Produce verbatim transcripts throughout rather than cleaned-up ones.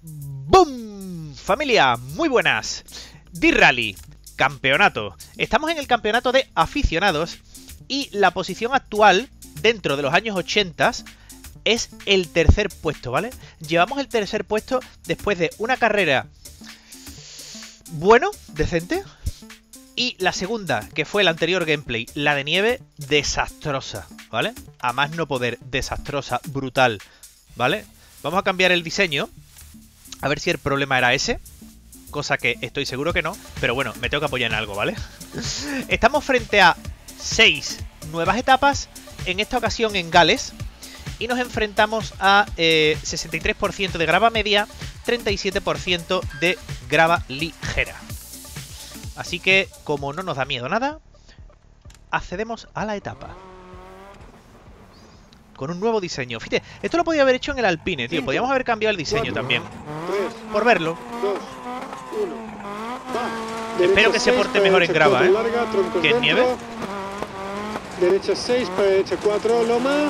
¡Boom! Familia, muy buenas. D-Rally, campeonato. Estamos en el campeonato de aficionados y la posición actual dentro de los años ochenta es el tercer puesto, ¿vale? Llevamos el tercer puesto después de una carrera bueno, decente, y la segunda, que fue el anterior gameplay, la de nieve, desastrosa, ¿vale? A más no poder, desastrosa, brutal, ¿vale? Vamos a cambiar el diseño, a ver si el problema era ese, cosa que estoy seguro que no, pero bueno, me tengo que apoyar en algo, ¿vale? Estamos frente a seis nuevas etapas, en esta ocasión en Gales, y nos enfrentamos a eh, sesenta y tres por ciento de grava media, treinta y siete por ciento de grava ligera. Así que, como no nos da miedo nada, accedemos a la etapa. Con un nuevo diseño. Fíjate, esto lo podía haber hecho en el Alpine, tío. Podríamos haber cambiado el diseño también. Por verlo. Espero que se porte mejor en grava, ¿eh? Que en nieve. Derecha seis, para derecha cuatro, loma.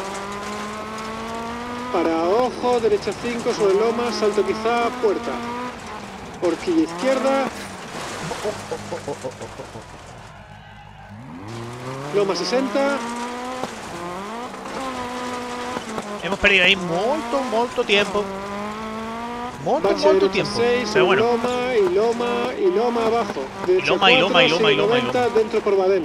Para ojo, derecha cinco, sobre loma, salto quizá, puerta. Horquilla izquierda. Loma sesenta. Hemos perdido ahí mucho, mucho tiempo. Mucho, Bache mucho tiempo. seis, Pero bueno. Loma y loma y loma abajo. Y loma, y loma, y loma, y loma, y loma. Dentro por Badén.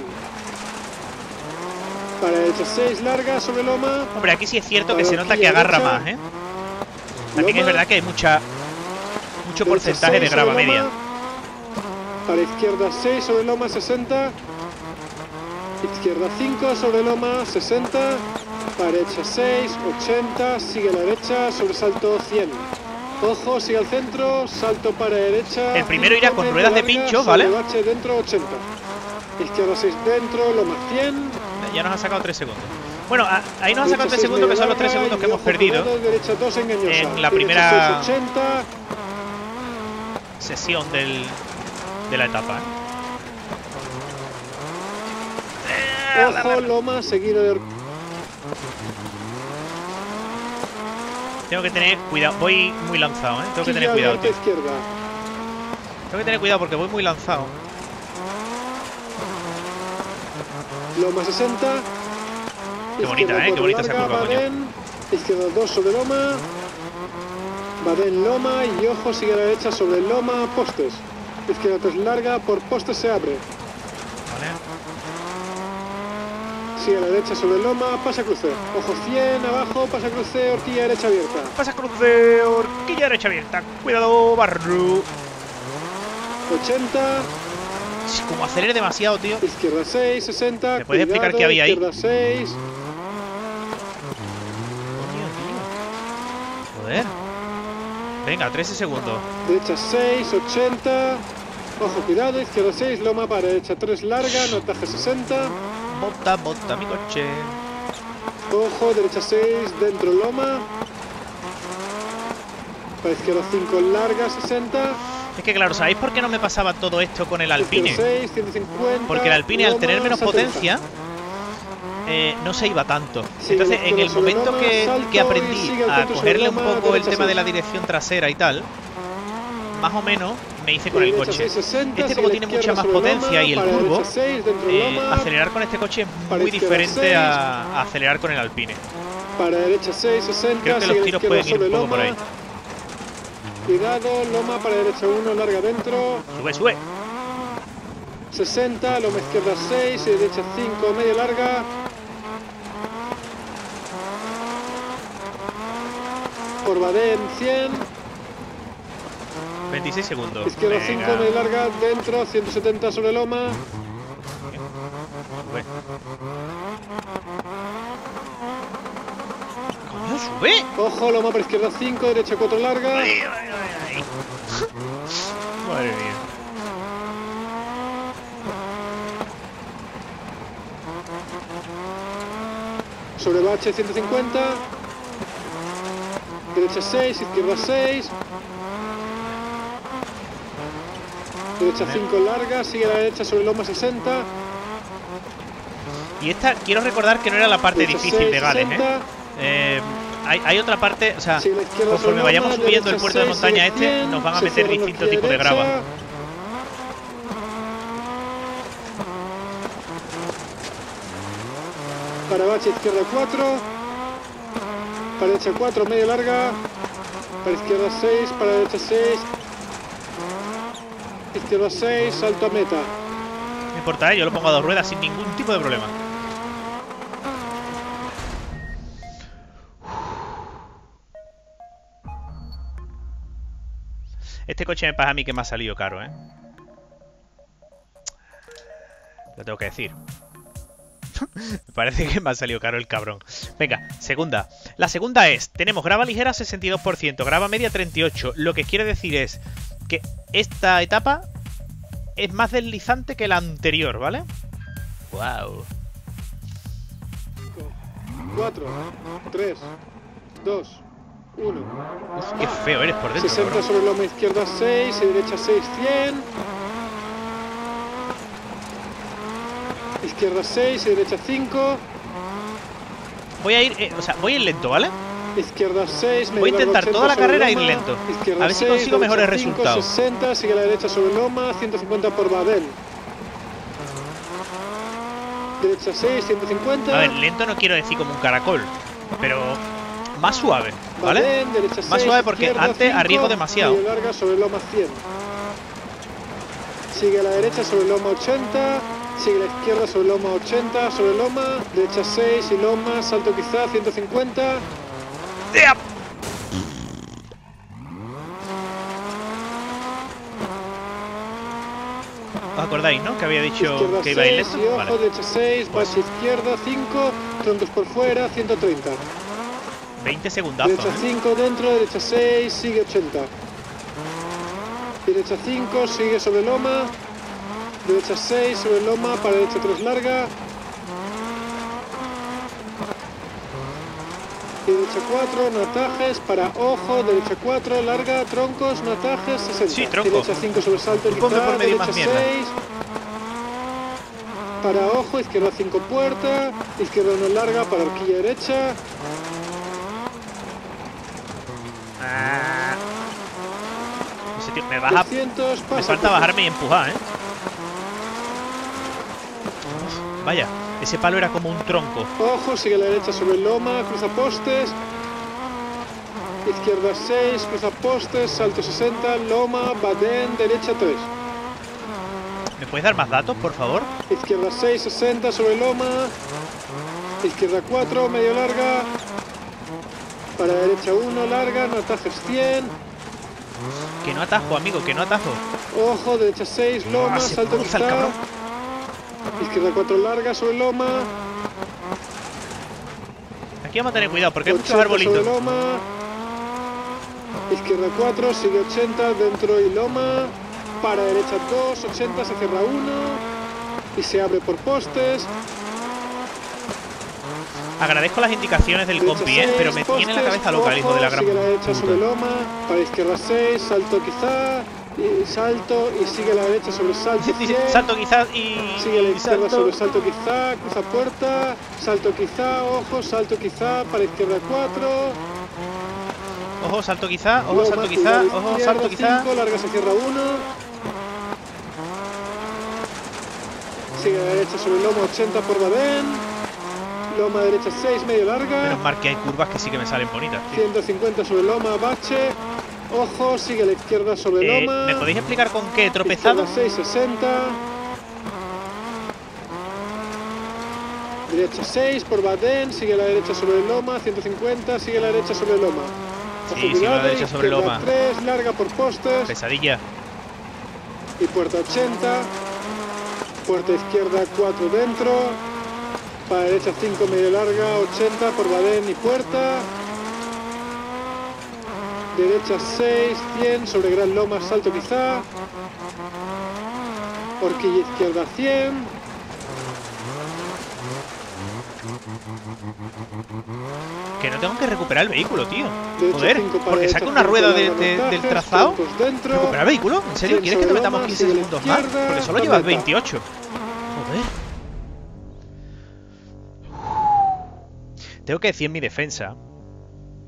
Para derecha seis, larga, sobre loma. Hombre, aquí sí es cierto que se nota que agarra derecha, más, ¿eh? También loma, es verdad que hay mucha mucho porcentaje de grava media. Para izquierda seis, sobre loma, sesenta. Izquierda cinco, sobre loma, sesenta. Para derecha seis, ochenta. Sigue a la derecha, sobresalto cien. Ojo, sigue al centro, salto para derecha. El primero irá con ruedas de pincho, ¿vale? Bache dentro, ochenta. Izquierda seis dentro, loma cien. Ya nos ha sacado tres segundos. Bueno, a, ahí nos ha sacado tres segundos, que son los tres segundos que hemos perdido en la primera sesión del, de la etapa. ¿eh? Ojo, loma, seguido de... Tengo que tener cuidado, voy muy lanzado, ¿eh? Tengo que tener cuidado, tío. Tengo que tener cuidado porque voy muy lanzado. Loma sesenta. Qué bonita, ¿eh? Qué bonita esa curva, coño. Izquierda dos sobre loma. Badén loma y ojo, sigue a la derecha sobre loma, postes. Izquierda tres larga, por postes se abre. Vale. Sigue a la derecha sobre loma, pasa cruce. Ojo cien, abajo, pasa cruce, horquilla derecha abierta. Pasa cruce, horquilla derecha abierta. Cuidado, barro. ochenta. Como acelere demasiado, tío. Izquierda seis, sesenta. ¿Me puedes explicar qué había ahí? Izquierda seis. Coño, tío. Joder. Venga, trece segundos. Derecha seis, ochenta. Ojo, cuidado, izquierda seis, loma para derecha tres larga, notaje sesenta. Bota, bota mi coche. Ojo, derecha seis, dentro loma. Para izquierda cinco larga, sesenta. Es que claro, ¿sabéis por qué no me pasaba todo esto con el Alpine? seis, ciento cincuenta, Porque el Alpine, al tener menos setenta. potencia, eh, no se iba tanto. Sigue Entonces, en el sobre momento loma, que, salto que y aprendí sigue al a centro cogerle un sobre loma, poco el derecha tema de seis. la dirección trasera y tal, más o menos me hice con el Derecha coche. seis, sesenta, Este, sigue como la tiene mucha izquierda más sobre potencia loma, y el para turbo, derecha seis, dentro eh, loma, acelerar con este coche es para muy izquierda diferente seis. a, a acelerar con el Alpine. para derecha seis, sesenta. Creo que sigue los la tiros izquierda pueden ir un sobre poco por loma. ahí. Cuidado, loma para derecha uno, larga dentro. Sube, sube. sesenta, loma izquierda seis, y derecha cinco, media larga. Por Badén cien. veintiséis segundos. Izquierda Venga. cinco, media larga, dentro, ciento setenta sobre loma. Sube. Coño, sube. Ojo, loma para izquierda cinco, derecha cuatro larga. Ay, ay, ay, ay. Madre mía. Sobre bache ciento cincuenta. Derecha seis, izquierda seis. Derecha cinco larga, sigue a la derecha sobre loma sesenta. Y esta, quiero recordar que no era la parte Derecha difícil seis, de Gales, ¿eh? sesenta. Eh, hay, hay otra parte, o sea, Sigue la izquierda sobre conforme vayamos loma, subiendo el derecha puerto de seis, montaña sigue este, cien, nos van a se meter cierra distintos horquilla tipos de derecha. grava. Para bache izquierda cuatro. Para derecha cuatro, medio larga. Para izquierda seis, para derecha seis. Izquierda seis, salto a meta. No importa, ¿eh? Yo lo pongo a dos ruedas sin ningún tipo de problema. Este coche me pasa a mí que me ha salido caro, ¿eh? Lo tengo que decir. Me parece que me ha salido caro el cabrón. Venga, segunda. La segunda es, tenemos grava ligera sesenta y dos por ciento, grava media treinta y ocho por ciento. Lo que quiere decir es que esta etapa es más deslizante que la anterior, ¿vale? Wow. cuatro, tres, dos, uno. Uf, qué feo eres por dentro, sesenta cabrón. sobre loma izquierda seis y derecha seis, cien. Izquierda seis y derecha cinco. Voy a ir, eh, o sea, voy a ir lento, ¿vale? Izquierda seis, Voy a intentar toda la carrera ir lento. A ver si consigo mejores resultados. sesenta, sigue a la derecha sobre loma, ciento cincuenta por Baden. Derecha seis, ciento cincuenta. A ver, lento no quiero decir como un caracol, pero más suave, ¿vale? Baden, derecha Más seis, suave porque izquierda antes cinco, arriesgo demasiado. medio larga sobre loma cien. Sigue a la derecha sobre loma ochenta. Sigue a la izquierda sobre loma ochenta, sobre loma, derecha seis y loma, salto quizá, ciento cincuenta. ¡Ea! ¿Os acordáis, no? Que había dicho Izquierda que iba a ir seis lento. y ojo, Vale. derecha seis, Pues. bache izquierda cinco, troncos por fuera, ciento treinta. veinte segundazos, Derecha ¿eh? cinco dentro, derecha seis, sigue ochenta. Derecha cinco, sigue sobre loma. Derecha seis, sobre loma, para derecha tres larga. Derecha cuatro, no atajes, para ojo, derecha cuatro, larga, troncos, no atajes, sesenta. Sí, tronco. Derecha cinco sobre salto, Tú ponme quizá, por medio derecha más mierda. seis. Para ojo, izquierda cinco puerta, izquierda uno larga, para horquilla derecha. Ah. Ese tío, me baja. trescientos, Me pasa falta por- bajarme y empujar, ¿eh? Vaya, ese palo era como un tronco. Ojo, sigue a la derecha sobre loma, cruza postes. Izquierda seis, cruza postes, salto sesenta, loma, Baden, derecha tres. ¿Me puedes dar más datos, por favor? Izquierda seis, sesenta sobre loma. Izquierda cuatro, medio larga. Para derecha uno, larga, no atajes cien. Que no atajo, amigo, que no atajo. Ojo, derecha seis, loma, Ah, se salto cruza el quizá. cabrón. Izquierda cuatro, larga, sobre loma. Aquí vamos a tener cuidado porque hay muchos ochenta arbolitos. sobre loma. Izquierda cuatro, sigue ochenta, dentro y loma. Para derecha dos, ochenta, se cierra uno. Y se abre por postes. Agradezco las indicaciones del Derecha compi, ¿eh? Pero me seis, tiene la postes, cabeza loca el hijo de la ojo, gran sigue a la derecha puta. sobre loma. Para izquierda seis, salto quizá. Y salto y sigue a la derecha sobre salto Dice, cien. salto quizás y... Sigue a la y izquierda salto. sobre salto quizá, cruza puerta, salto quizá, ojo, salto quizá, para izquierda cuatro. Ojo, salto quizá, ojo, Loma, salto quizá, cuidado, ojo, izquierda, salto quizá. cinco, larga se cierra uno. Sigue a la derecha sobre loma ochenta por Baden. Loma derecha seis, medio larga. Menos mal que hay curvas que sí que me salen bonitas, tío. ciento cincuenta sobre loma, bache. Ojo, sigue a la izquierda sobre Eh, loma. ¿Me podéis explicar con qué he tropezado? Izquierda seis, sesenta. Derecha seis por Baden, sigue a la derecha sobre loma, ciento cincuenta, sigue a la derecha sobre loma. Ojo, Sí, sigo a la cuidado, derecha sobre izquierda loma. tres, larga por postes. Pesadilla. Y puerta ochenta. Puerta izquierda cuatro dentro. Para derecha cinco, medio larga, ochenta por Baden y puerta. Derecha seis, cien sobre gran loma, salto quizá. Horquilla izquierda cien. Que no tengo que recuperar el vehículo, tío. Derecha Joder, cinco para porque derecha saca una cinco, rueda de- larga, de- montajes, del trazado. troncos dentro. ¿Recuperar el vehículo? ¿En serio? cien ¿Quieres que te sobre metamos loma, quince sigue a la segundos más? izquierda, Porque solo la llevas meta. veintiocho. Joder. Tengo que decir en mi defensa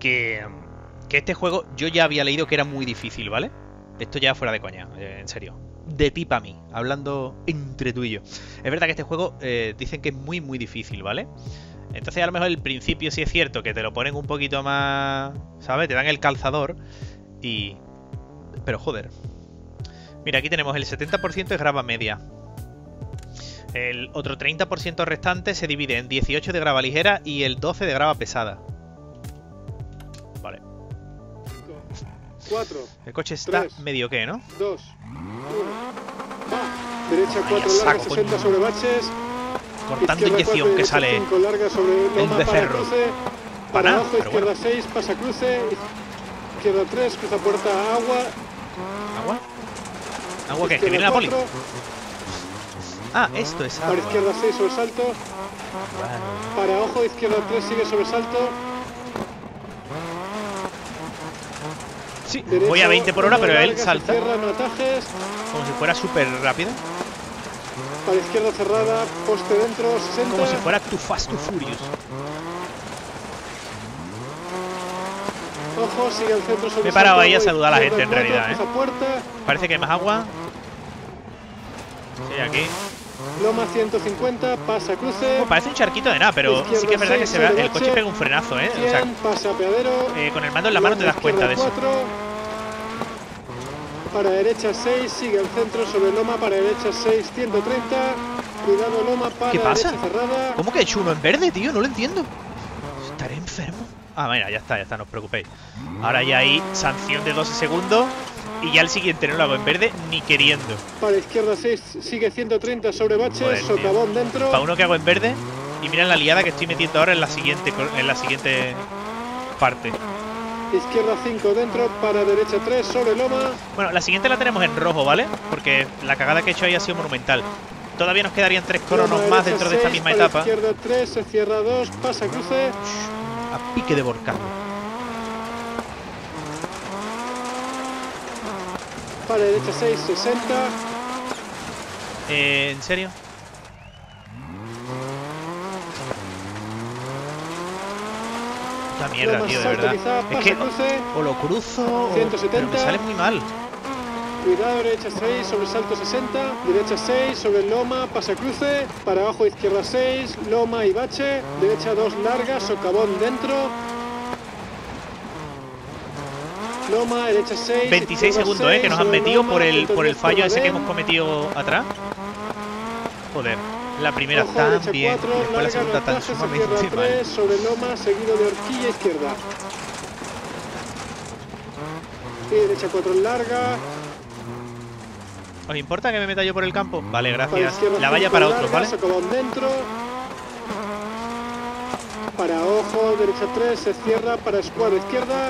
que, que este juego yo ya había leído que era muy difícil, ¿vale? Esto ya fuera de coña, eh, en serio. De ti para mí, hablando entre tú y yo. Es verdad que este juego eh, dicen que es muy, muy difícil, ¿vale? Entonces a lo mejor el principio sí es cierto que te lo ponen un poquito más, ¿sabes? Te dan el calzador y... Pero joder. Mira, aquí tenemos el setenta por ciento es grava media. El otro treinta por ciento restante se divide en dieciocho de grava ligera y el doce de grava pesada. Vale. cuatro. El coche está tres, medio que, ¿no? dos, uno. Va. Derecha cuatro Ay, largas, saco, sesenta coño. sobre baches. Cortando Izquierda inyección cuatro, que derecha sale cinco, larga sobre loma, el para becerro. cruce. Para Para nada, abajo, pero izquierda bueno. seis, pasa cruce. Izquierda tres, cruza puerta, agua. ¿Agua? ¿Agua qué? ¿Que viene la poli? cuatro, Ah, esto es para agua. izquierda seis, sobresalto. Vale. Para ojo, izquierda tres, sigue sobresalto. Sí, Derecho, voy a veinte por hora, pero él larga, se salta cierra, no atajes. como si fuera súper rápido. Para izquierda cerrada, poste dentro, sesenta. Como si fuera Too Fast, Too Furious. Ojo, sigue al centro sobre Me he parado ahí a salto, saludar a la izquierda gente, en cuatro, realidad, cruza puerta. Parece que hay más agua. Sí, aquí. Loma ciento cincuenta, pasa cruce. Oh, parece un charquito de nada, pero sí que es verdad que se ve. El coche pega un frenazo, ¿eh? O sea, cien, pasa apeadero. eh, con el mando en la mano te das cuenta de eso. cuatro. Para derecha seis, sigue al centro sobre loma, para derecha seis, ciento treinta. Cuidado loma, para ¿Qué pasa? derecha cerrada. ¿Cómo que he hecho uno en verde, tío? No lo entiendo. ¿Estaré enfermo? Ah, mira, ya está, ya está, no os preocupéis. Ahora ya hay sanción de doce segundos y ya el siguiente no lo hago en verde ni queriendo. Para izquierda seis, sigue ciento treinta sobre baches, Joder, tío. socavón dentro. Para uno que hago en verde y mira la liada que estoy metiendo ahora en la siguiente, en la siguiente parte. Izquierda cinco dentro, para derecha tres, sobre loma. Bueno, la siguiente la tenemos en rojo, ¿vale? Porque la cagada que he hecho ahí ha sido monumental. Todavía nos quedarían tres cronos Loma más derecha dentro de esta seis, misma para etapa. Izquierda tres, se cierra dos, pasa cruce. A pique de volcán. Para derecha seis, sesenta. Eh, ¿En serio? Puta mierda, Loma tío, de salto verdad. quizá, Es pasa que cruce. o lo cruzo o... ciento setenta. Pero me sale muy mal. Cuidado, derecha seis, sobre salto sesenta. Derecha seis, sobre loma, pasa cruce. Para abajo, izquierda seis, loma y bache. Derecha dos, larga, socavón dentro. Loma, derecha seis. veintiséis izquierda segundos, eh, que nos han sobre metido loma, por el, ciento por el diez fallo ese que Badén. hemos cometido atrás. Joder, la primera Ojo, tan derecha bien cuatro, y después la larga, segunda tan notaje, se sumamente cierra mal. tres, sobre loma, seguido de horquilla izquierda. Y derecha cuatro, larga. ¿Os importa que me meta yo por el campo? Vale, Para gracias. izquierda La valla cinco, para otros, larga, ¿vale? socavón dentro. Para ojo, derecha tres, se cierra. Para escuadra izquierda.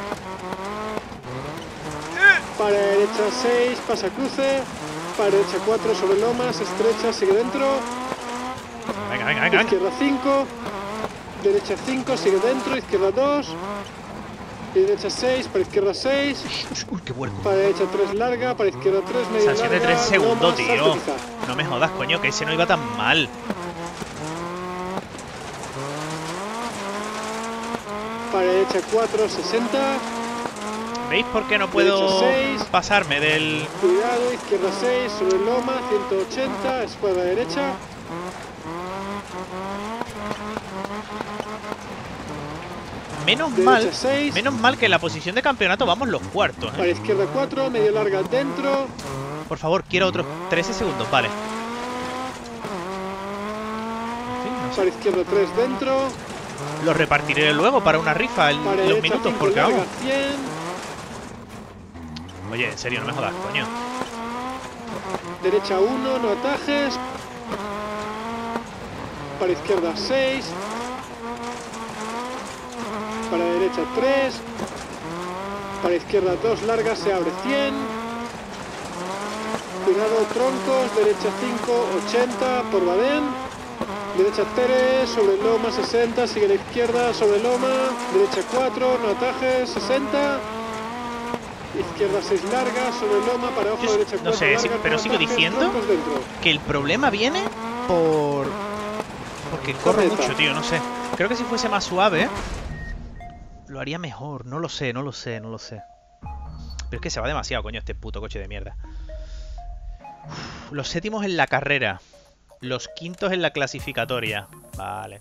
Para derecha seis, pasa cruce. Para derecha cuatro, sobre loma, se estrecha, sigue dentro. Venga, venga, venga. venga. Izquierda cinco. Derecha cinco, sigue dentro. Izquierda dos. Y derecha seis, para izquierda seis. Uy, qué bueno. Para derecha tres, larga. Para izquierda tres, media Sanción de larga. tres segundos, loma, tío. salto quizá. No me jodas, coño, que ese no iba tan mal. Para derecha cuatro, sesenta. ¿Veis por qué no puedo Derecha seis. pasarme del... Cuidado, izquierda seis, sobre loma, ciento ochenta, escuadra derecha. Menos Derecha mal, seis. menos mal que en la posición de campeonato vamos los cuartos, Para ¿eh? izquierda cuatro, medio larga dentro. Por favor, quiero otros trece segundos, vale. En fin, no sé. Para izquierda tres, dentro. Los repartiré luego para una rifa en Para los derecha minutos, cinco, porque larga, vamos. cien. Oye, en serio, no me jodas, coño. Derecha uno, no atajes. Para izquierda seis. Para derecha tres. Para izquierda dos, larga, se abre cien. Cuidado, troncos. Derecha cinco, ochenta, por Badén. Derecha tres, sobre loma, sesenta. Sigue a la izquierda, sobre loma. Derecha cuatro, no atajes, sesenta. Izquierda seis, larga, sobre loma, para ojo, Yo derecha no cuatro, sé, larga, sí, no pero sigo atajes, diciendo troncos dentro. que el problema viene por... Porque corre Correcto. mucho, tío, no sé. Creo que si fuese más suave, ¿eh? lo haría mejor. No lo sé, no lo sé, no lo sé. Pero es que se va demasiado, coño, este puto coche de mierda. Uf, los séptimos en la carrera. Los quintos en la clasificatoria. Vale.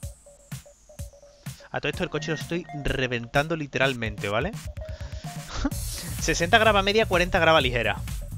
A todo esto el coche lo estoy reventando literalmente, ¿vale? sesenta grava media, cuarenta grava ligera.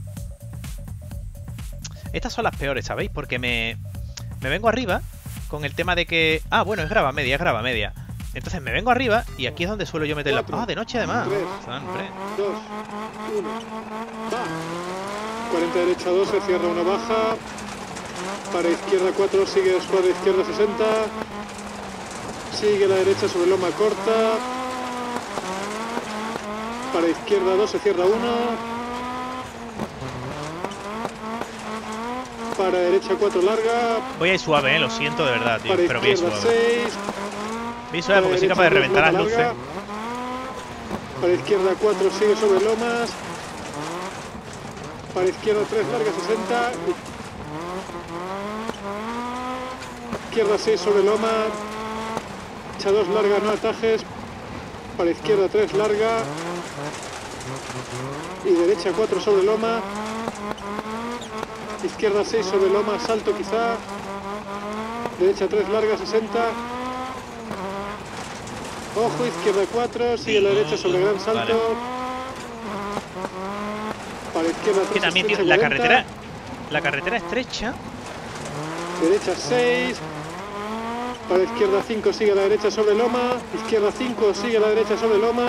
Estas son las peores, ¿sabéis? Porque me, me vengo arriba con el tema de que... Ah, bueno, es grava media, es grava media. Entonces me vengo arriba y aquí es donde suelo yo meter la... Ah, de noche además. tres, dos, uno, va. cuarenta derecha dos, se cierra una baja. Para izquierda cuatro, sigue escuadra izquierda sesenta. Sigue la derecha sobre loma corta. Para izquierda dos, se cierra uno. Para derecha cuatro larga. Voy a ir suave, eh, lo siento de verdad, tío. Para Pero voy a ir suave. seis. Voy a ir suave porque soy capaz de reventar las luces. Para izquierda cuatro, sigue sobre lomas. Para izquierda tres larga sesenta. Izquierda seis sobre loma. Derecha dos larga, no atajes. Para izquierda tres larga. Y derecha cuatro sobre loma. Izquierda seis sobre loma, salto quizá. Derecha tres larga, sesenta. Ojo, izquierda cuatro, sigue la derecha sobre gran salto. Vale. Para izquierda tres, que también tiene la carretera, la carretera estrecha. Derecha seis. Para izquierda cinco, sigue la derecha sobre loma. Izquierda cinco, sigue la derecha sobre loma.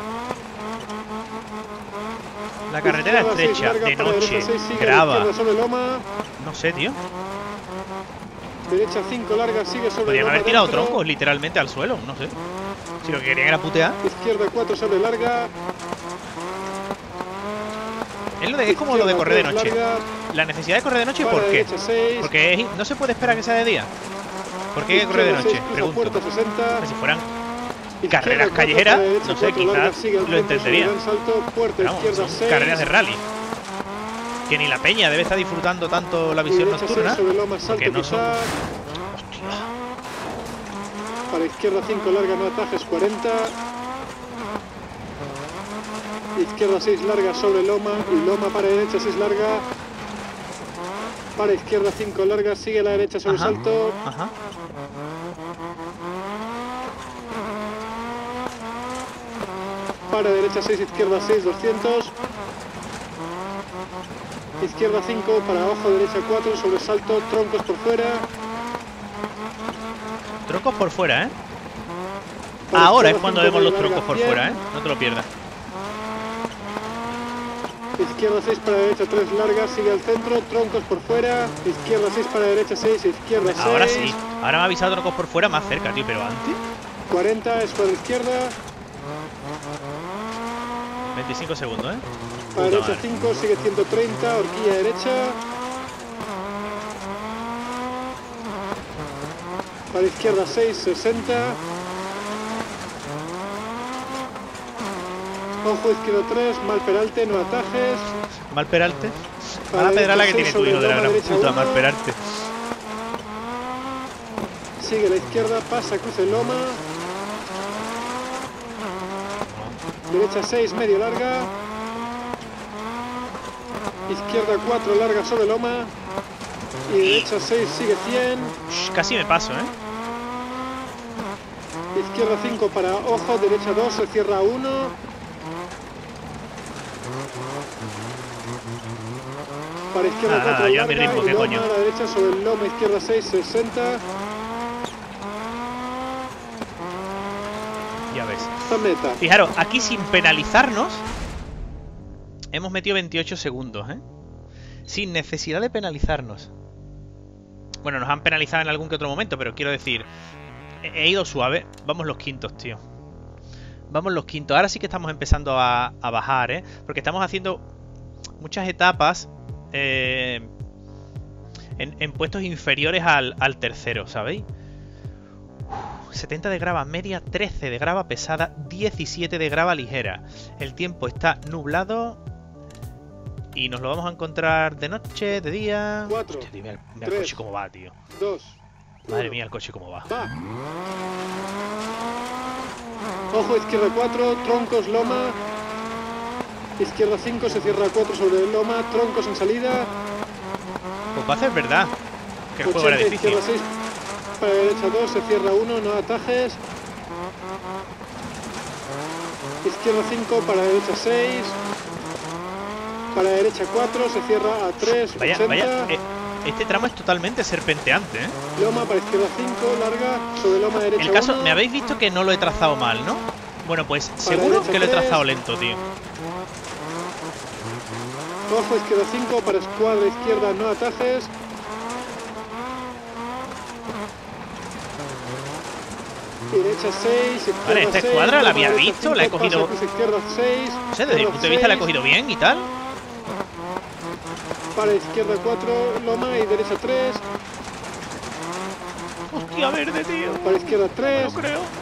La carretera estrecha, de noche, grava. No sé, tío. Derecha cinco larga, sigue sobre podrían haber tirado troncos literalmente al suelo, no sé. Si lo que querían era putear. Izquierda cuatro sobre larga. Es, lo de, es como lo de correr de noche. La necesidad de correr de noche, ¿por qué? Porque es, no se puede esperar que sea de día. ¿Por qué hay que correr de noche? Pregunto. Si fueran carreras callejeras, no sé, quizás lo entendería. Pero vamos, son carreras de rally. Que ni la peña debe estar disfrutando tanto la visión nocturna, porque no son... Hostia. Para izquierda cinco larga, no atajes, cuarenta. Izquierda seis larga sobre loma y loma para derecha seis larga. Para izquierda cinco larga, sigue la derecha sobre ajá, salto. Ajá. Para derecha seis, izquierda seis, doscientos. Izquierda cinco, para ojo, derecha cuatro, sobresalto, troncos por fuera. Troncos por fuera, ¿eh? Para ahora es cuando vemos los troncos por fuera, ¿eh? No te lo pierdas. Izquierda seis para derecha tres larga, sigue al centro, troncos por fuera. Izquierda seis para derecha seis, izquierda seis. Ahora sí, ahora me ha avisado troncos por fuera más cerca, tío, pero antes. cuarenta, escuadra izquierda. veinticinco segundos, ¿eh? Para derecha cinco, sigue ciento treinta, horquilla derecha. Para izquierda seis, sesenta. Ojo, izquierda tres, mal peralte, no atajes. Mal peralte. Mala pedrala que tiene tu hijo de la gran puta, mal peralte. Sigue la izquierda, pasa, cruce loma. Derecha seis, medio larga. Izquierda cuatro, larga sobre loma. Y derecha seis, sigue cien. Casi me paso, ¿eh? Izquierda cinco para ojo, derecha dos, se cierra uno. Para izquierda ah, cuatro, yo larga, a mi ritmo, ¿qué loma, coño? a la derecha sobre el loma, izquierda seis, sesenta. Ya ves. Meta. Fijaros, aquí sin penalizarnos hemos metido veintiocho segundos, ¿eh? Sin necesidad de penalizarnos. Bueno, nos han penalizado en algún que otro momento, pero quiero decir, he ido suave. Vamos los quintos, tío. Vamos los quintos. Ahora sí que estamos empezando a, a bajar, ¿eh? Porque estamos haciendo muchas etapas eh, en, en puestos inferiores al, al tercero, ¿sabéis? setenta de grava media, trece de grava pesada, diecisiete de grava ligera. El tiempo está nublado y nos lo vamos a encontrar de noche, de día. cuatro, Hostia, tío, mira, mira tres, el coche cómo va, tío. dos, Madre uno. Mía, el coche cómo va. va. Ojo, izquierda cuatro, troncos, loma. Izquierda cinco, se cierra cuatro sobre loma, troncos en salida. Pues va a ser verdad que el juego era ochenta, difícil. izquierda seis, para derecha dos, se cierra uno, no atajes. Izquierda cinco, para derecha seis. Para derecha cuatro, se cierra a tres, Vaya, ochenta. vaya, eh, este tramo es totalmente serpenteante, ¿eh? Loma para izquierda cinco, larga, sobre loma derecha El caso, uno. me habéis visto que no lo he trazado mal, ¿no? Bueno, pues Para seguro derecha que lo he tres. trazado lento, tío. Ojo, izquierda cinco, para escuadra izquierda, no atajes. Derecha seis, izquierda Vale, esta seis, escuadra la loma había derecha visto, la he cinco, cogido- pasa cruz izquierda seis, No sé, desde mi izquierda punto de vista la he seis, cogido bien y tal. Para izquierda cuatro, loma y derecha tres. Hostia, verde, tío. Para izquierda No tres, lo creo.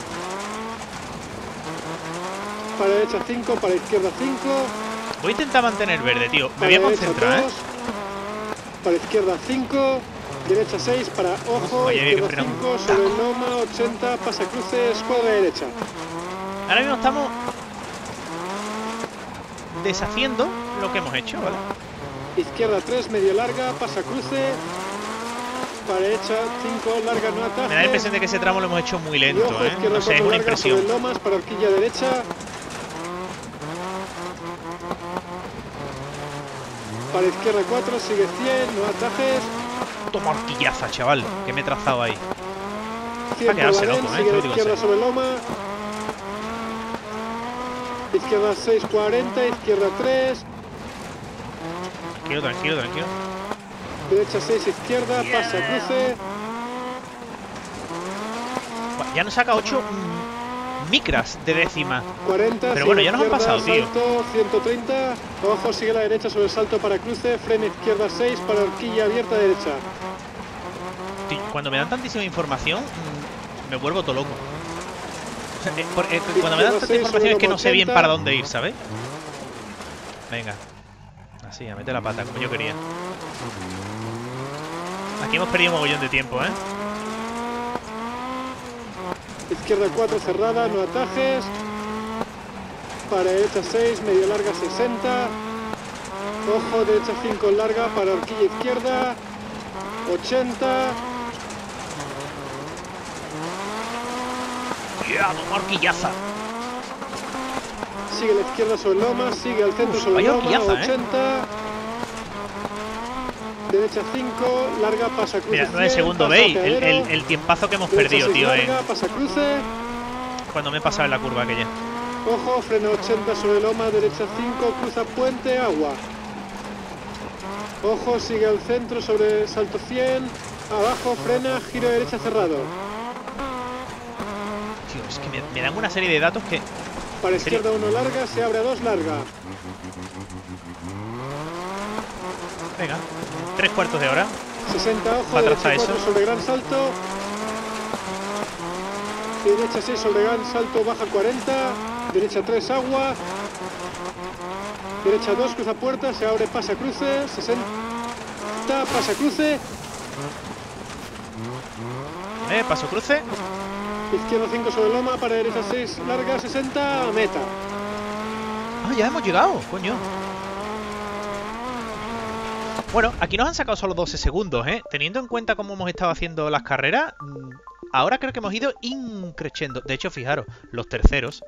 para derecha cinco, para izquierda cinco. Voy a intentar mantener verde, tío. Me Para voy a derecha concentrar, ¿eh? dos, para izquierda cinco, derecha seis, para ojo, Oye, que izquierda frena un cinco, sobre loma, ochenta, pasa cruce, escuadra derecha. Ahora mismo estamos deshaciendo lo que hemos hecho, ¿vale? Izquierda tres, medio larga, pasa cruce. Para derecha cinco, larga, no ataje. Me da la impresión de que ese tramo lo hemos hecho muy Y lento, ojo, ¿eh? izquierda No sé, es cuatro, una larga, impresión. sobre lomas, para horquilla derecha. Para izquierda cuatro, sigue cien, no atajes. Toma horquillaza, chaval, que me he trazado ahí. cien Para quedarse por la loco, den, ¿eh? sigue Te lo digo en izquierda serio. sobre loma. Izquierda seis, cuarenta, izquierda tres. Tranquilo, tranquilo, tranquilo. Derecha seis, izquierda, Yeah. pasa cruce. Buah, ya nos saca ocho micras de décima. cuarenta, Pero bueno, sigue ya nos han izquierda, pasado, tío. Salto, ciento treinta. Ojo, sigue la derecha sobre el salto para cruce. Frena izquierda seis, para horquilla abierta derecha. Tío, cuando me dan tantísima información, mm, me vuelvo todo loco. O sea, eh, por- eh, cuando me dan tanta seis, información es que sobre no sé bien ochenta. para dónde ir, ¿sabes? Venga. Así, a meter la pata, como yo quería. Aquí hemos perdido un mogollón de tiempo, ¿eh? Izquierda cuatro, cerrada, no atajes. Para derecha seis, medio larga sesenta. Ojo, derecha cinco, larga, para horquilla izquierda. ochenta. ¡Ya, toma horquillaza! Sigue la izquierda sobre loma, sigue al centro Uf, sobre vaya loma, horquillaza, ¿eh? ochenta. Derecha cinco, larga, pasa cruce. Mira, nueve cien, segundos, pasa ¿veis? El, apeadero. el, el tiempazo que hemos Derecha perdido, seis, tío, eh, larga, pasa cruce. cuando me he pasado en la curva aquella. Ojo, freno ochenta sobre loma, derecha cinco, cruza puente, agua. Ojo, sigue al centro sobre salto cien. Abajo, frena, giro derecha cerrado. Tío, es que me, me dan una serie de datos que... Para ¿En serio? izquierda uno larga, se abre a dos larga. Venga, tres cuartos de hora. sesenta, ojo, Va a derecha trazar cuatro eso. sobre gran salto. Derecha seis sobre gran salto, baja cuarenta. Derecha tres, agua. Derecha dos, cruza puerta, se abre, pasa cruce. sesenta, pasa cruce. Eh, paso cruce. Izquierda cinco sobre loma, para derecha seis, larga, sesenta, meta. Ah, ya hemos llegado, coño. Bueno, aquí nos han sacado solo doce segundos, ¿eh? Teniendo en cuenta cómo hemos estado haciendo las carreras, mm, ahora creo que hemos ido increciendo. De hecho, fijaros, los terceros.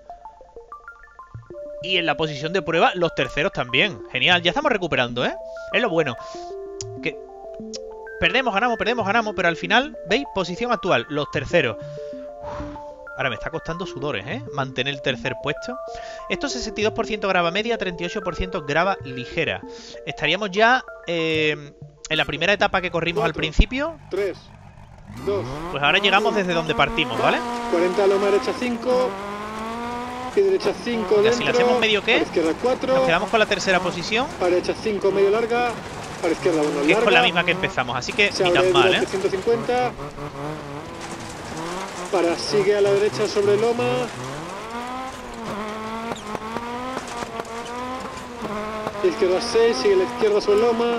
Y en la posición de prueba, los terceros también. Genial, ya estamos recuperando, ¿eh? Es lo bueno. Que perdemos, ganamos, perdemos, ganamos, pero al final, ¿veis? Posición actual, los terceros. Ahora me está costando sudores, ¿eh? Mantener el tercer puesto. Esto sesenta y dos por ciento grava media, treinta y ocho por ciento grava ligera. Estaríamos ya eh, en la primera etapa que corrimos al Cuatro. principio. tres, dos. Pues ahora llegamos desde donde partimos, ¿vale? cuarenta, loma derecha cinco. Y derecha cinco Venga, dentro. si le hacemos medio qué, Para izquierda cuatro. Nos quedamos con la tercera posición, Para derecha cinco, medio larga. Para izquierda uno, que larga. es con la misma que empezamos. Así que Se ni abre tan mal, durante ¿eh? ciento cincuenta. Para sigue a la derecha sobre loma. Izquierda seis, sigue a la izquierda sobre loma.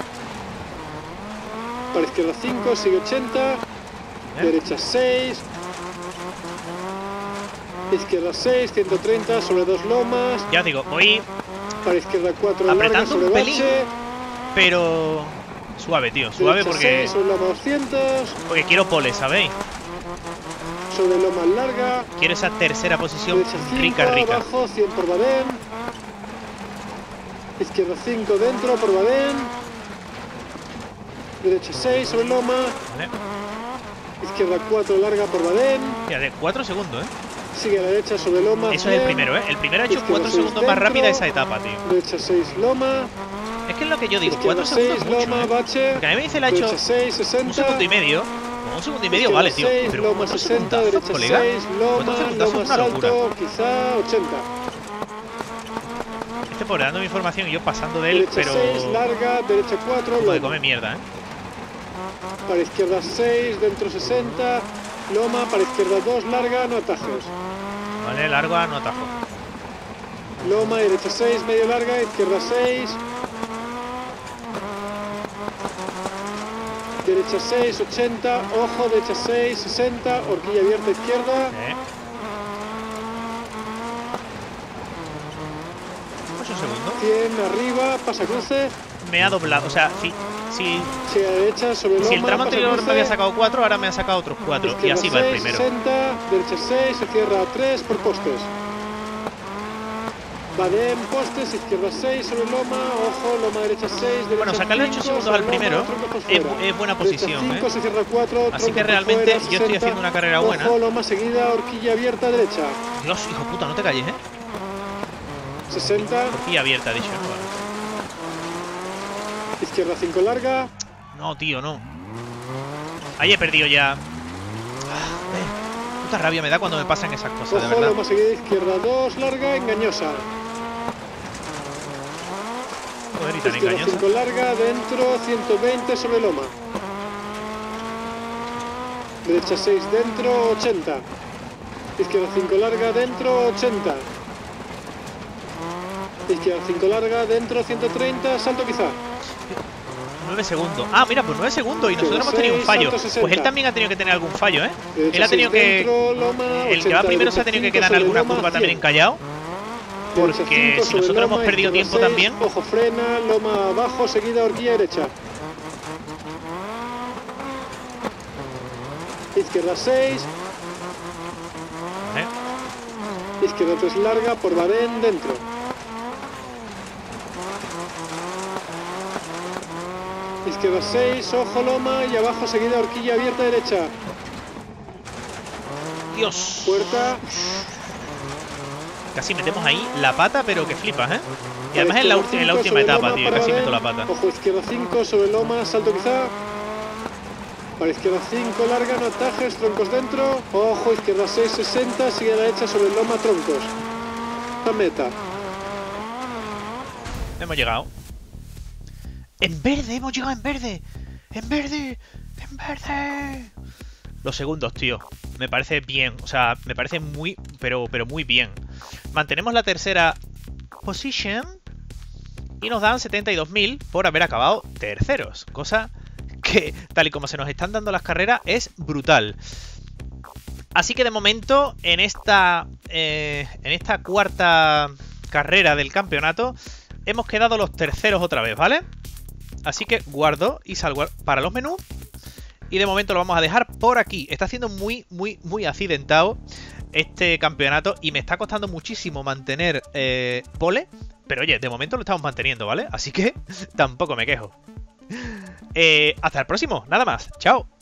Para izquierda cinco, sigue ochenta. ¿Eh? Derecha seis. Izquierda seis, ciento treinta sobre dos lomas. Ya os digo, voy Para izquierda cuatro, larga apretando sobre un pelín, bache. pero suave, tío, suave Derecha porque, seis sobre loma doscientos. porque quiero pole, ¿sabéis? Sobre loma larga. Quiero esa tercera posición Derecha cinco, rica, rica. abajo, cien por Badén. Izquierda cinco dentro por Badén. Derecha seis sobre loma. Vale. Izquierda cuatro larga por Badén. Mira, de cuatro segundos, ¿eh? Sigue a la derecha sobre loma. Eso es el cien. primero, ¿eh? El primero ha hecho Izquierda cuatro seis segundos más dentro. rápida esa etapa, tío. Derecha seis loma. Es que es lo que yo digo, Izquierda cuatro segundos seis es mucho, loma, ¿eh? bache. Porque a mí me dice el ha hecho Derecha seis, sesenta. un segundo y medio. Con un segundo y medio Izquierda vale, tío. seis, Pero loma cuatro sesenta, segundazos, derecha colega. seis, Cuatro loma, segundazos loma es una locura. salto, quizá ochenta. Este pobre dando mi información y yo pasando de él, Derecha pero seis, larga, derecha cuatro, como de loma. come mierda, ¿eh? Para izquierda seis, dentro sesenta, loma, para izquierda dos, larga, no atajes. Vale, larga, no atajo. Loma, derecha seis, medio larga, izquierda seis. Derecha seis, ochenta, ojo, derecha seis, sesenta, horquilla abierta izquierda. ¿Eh? Pues un segundo. cien, arriba, pasa cruce. Me ha doblado, o sea, si, si, Sigue a la derecha, sobre loma, si el tramo pasa anterior cruce. me había sacado cuatro, ahora me ha sacado otros cuatro. Y Izquierda así va el seis, primero. sesenta, derecha seis, se cierra a tres por postes. Badén, postes, izquierda seis sobre loma, ojo, loma derecha seis, derecha Bueno, sacarle ocho cinco, segundos sobre al loma, primero tronco por es, fuera. es buena Derecha posición, cinco, ¿eh? se cierra cuatro, Así tronco que por realmente fuera, yo estoy sesenta, haciendo una carrera buena. Ojo, loma seguida, horquilla abierta derecha. Dios, hijo puta, no te calles, ¿eh? sesenta, Horquilla abierta, dicho. ¿No? Vale. izquierda cinco larga. No, tío, no. Ahí he perdido ya. Ah, eh, puta rabia me da cuando me pasan esas cosas, de Ojo, verdad. loma seguida, izquierda dos, larga, engañosa. Joder, y tan Izquierda engañosa. cinco larga, dentro, ciento veinte sobre loma. Derecha seis dentro, ochenta. Izquierda cinco larga, dentro, ochenta. Izquierda cinco larga, dentro, ciento treinta, salto quizá. nueve segundos. Ah, mira, pues nueve segundos y nosotros Izquierda hemos tenido un seis, fallo. salto sesenta. Pues él también ha tenido que tener algún fallo, ¿eh? Derecha Él ha tenido seis que... dentro, loma, El que va ochenta, primero se ha derecha tenido que cinco quedar en sobre alguna loma, curva también cien. encallado. Derecha Porque cinco si sobre nosotros hemos loma, perdido izquierda tiempo seis, también... Ojo, frena, loma abajo, seguida horquilla derecha. Izquierda seis, ¿eh? izquierda tres larga, por Badén, dentro. Izquierda seis, ojo, loma y abajo seguida horquilla abierta derecha. Dios. Puerta. Casi metemos ahí la pata, pero que flipas, ¿eh? Y Para además en la, izquierda ulti- en la cinco, última sobre etapa, loma, tío. para Casi Badén. meto la pata. Ojo, izquierda cinco, sobre loma, salto quizá. Para izquierda cinco, larga, no atajes, troncos dentro. Ojo, izquierda seis, sesenta, sigue a la derecha sobre loma, troncos. Esta meta. Hemos llegado. ¡En verde! ¡Hemos llegado en verde! ¡En verde! ¡En verde! Los segundos, tío. Me parece bien. O sea, me parece muy... Pero, pero muy bien. Mantenemos la tercera position. Y nos dan setenta y dos mil por haber acabado terceros. Cosa que, tal y como se nos están dando las carreras, es brutal. Así que de momento, en esta, eh, en esta cuarta carrera del campeonato, hemos quedado los terceros otra vez, ¿vale? Así que guardo y salgo para los menús. Y de momento lo vamos a dejar por aquí. Está siendo muy, muy, muy accidentado este campeonato. Y me está costando muchísimo mantener eh, pole. Pero oye, de momento lo estamos manteniendo, ¿vale? Así que tampoco me quejo. Eh, hasta el próximo, nada más. Chao.